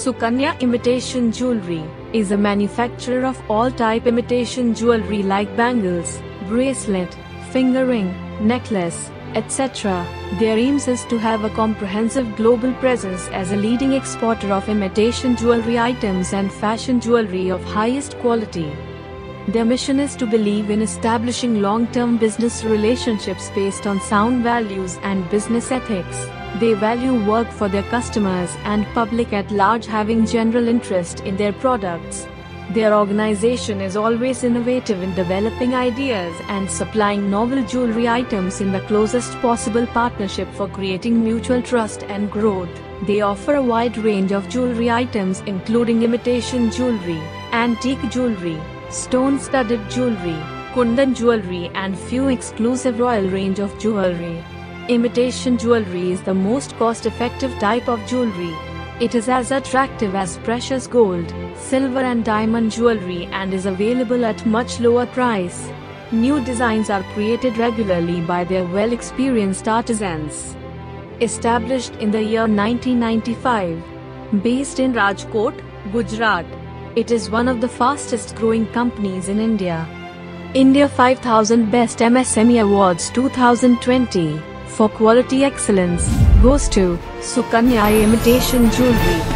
Sukanya Imitation Jewelry is a manufacturer of all type imitation jewelry like bangles, bracelet, finger ring, necklace, etc. Their aims is to have a comprehensive global presence as a leading exporter of imitation jewelry items and fashion jewelry of highest quality. Their mission is to believe in establishing long-term business relationships based on sound values and business ethics. They value work for their customers and public at large having general interest in their products. Their organization is always innovative in developing ideas and supplying novel jewelry items in the closest possible partnership for creating mutual trust and growth. They offer a wide range of jewelry items including imitation jewelry, antique jewelry, stone-studded jewelry, kundan jewelry and few exclusive royal range of jewelry. Imitation jewelry is the most cost-effective type of jewelry. It is as attractive as precious gold, silver and diamond jewelry and is available at much lower price. New designs are created regularly by their well-experienced artisans. Established in the year 1995, based in Rajkot, Gujarat, it is one of the fastest growing companies in India. India 5000 Best MSME Awards 2020 for quality excellence goes to Sukanya Imitation Jewelry.